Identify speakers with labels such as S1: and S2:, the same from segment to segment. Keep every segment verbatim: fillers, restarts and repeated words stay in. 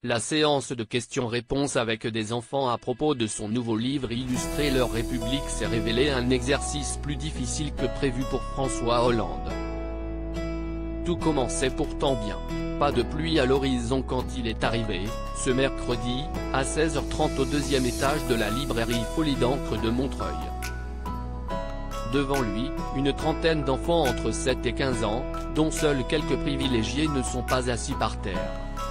S1: La séance de questions-réponses avec des enfants à propos de son nouveau livre illustré Leur République s'est révélé un exercice plus difficile que prévu pour François Hollande. Tout commençait pourtant bien. Pas de pluie à l'horizon quand il est arrivé, ce mercredi, à seize heures trente au deuxième étage de la librairie Folie d'encre de Montreuil. Devant lui, une trentaine d'enfants entre sept et quinze ans, dont seuls quelques privilégiés ne sont pas assis par terre.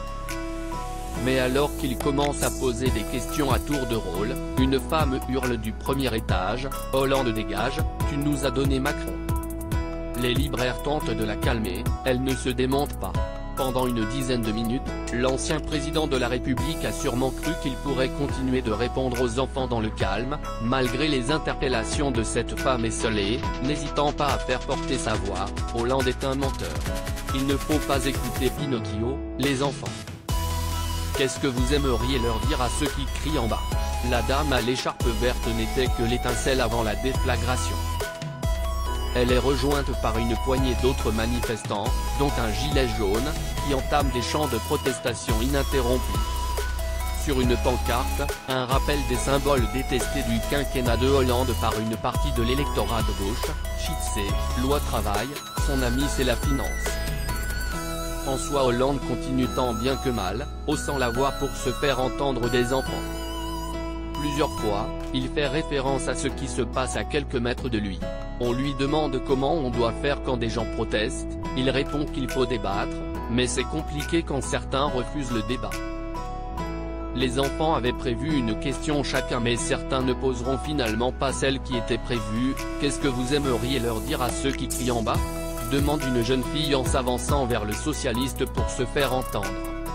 S1: Mais alors qu'il commence à poser des questions à tour de rôle, une femme hurle du premier étage, « Hollande dégage, tu nous as donné Macron ». Les libraires tentent de la calmer, elle ne se démonte pas. Pendant une dizaine de minutes, l'ancien président de la République a sûrement cru qu'il pourrait continuer de répondre aux enfants dans le calme, malgré les interpellations de cette femme esseulée, n'hésitant pas à faire porter sa voix, « Hollande est un menteur. Il ne faut pas écouter Pinocchio, les enfants. » Qu'est-ce que vous aimeriez leur dire à ceux qui crient en bas? La dame à l'écharpe verte n'était que l'étincelle avant la déflagration. Elle est rejointe par une poignée d'autres manifestants, dont un gilet jaune, qui entament des chants de protestation ininterrompus. Sur une pancarte, un rappel des symboles détestés du quinquennat de Hollande par une partie de l'électorat de gauche, Chitsé, loi travail, son ami c'est la finance. François Hollande continue tant bien que mal, haussant la voix pour se faire entendre des enfants. Plusieurs fois, il fait référence à ce qui se passe à quelques mètres de lui. On lui demande comment on doit faire quand des gens protestent, il répond qu'il faut débattre, mais c'est compliqué quand certains refusent le débat. Les enfants avaient prévu une question chacun mais certains ne poseront finalement pas celle qui était prévue. Qu'est-ce que vous aimeriez leur dire à ceux qui crient en bas? Demande une jeune fille en s'avançant vers le socialiste pour se faire entendre.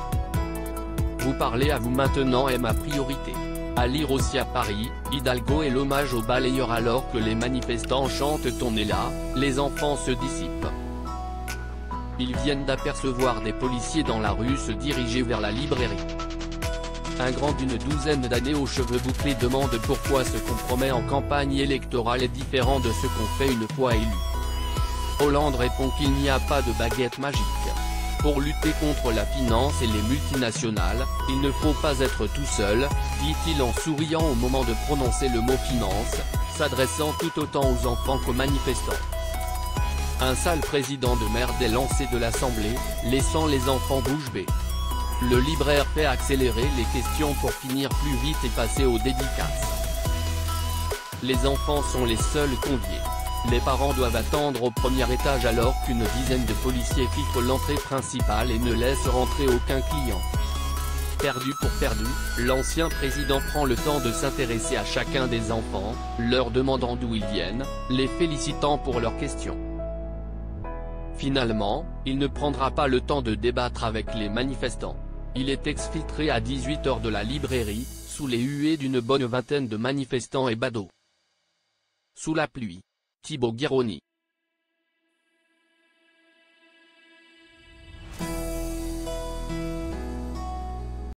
S1: Vous parlez à vous maintenant est ma priorité. À lire aussi à Paris, Hidalgo est l'hommage aux balayeurs alors que les manifestants chantent « On est là », les enfants se dissipent. Ils viennent d'apercevoir des policiers dans la rue se diriger vers la librairie. Un grand d'une douzaine d'années aux cheveux bouclés demande pourquoi ce qu'on promet en campagne électorale est différent de ce qu'on fait une fois élu. Hollande répond qu'il n'y a pas de baguette magique. Pour lutter contre la finance et les multinationales, il ne faut pas être tout seul, dit-il en souriant au moment de prononcer le mot finance, s'adressant tout autant aux enfants qu'aux manifestants. Un sale président de merde est lancé de l'Assemblée, laissant les enfants bouche bée. Le libraire fait accélérer les questions pour finir plus vite et passer aux dédicaces. Les enfants sont les seuls conviés. Les parents doivent attendre au premier étage alors qu'une dizaine de policiers filtrent l'entrée principale et ne laissent rentrer aucun client. Perdu pour perdu, l'ancien président prend le temps de s'intéresser à chacun des enfants, leur demandant d'où ils viennent, les félicitant pour leurs questions. Finalement, il ne prendra pas le temps de débattre avec les manifestants. Il est exfiltré à dix-huit heures de la librairie, sous les huées d'une bonne vingtaine de manifestants et badauds. Sous la pluie. Thibaut Guironi.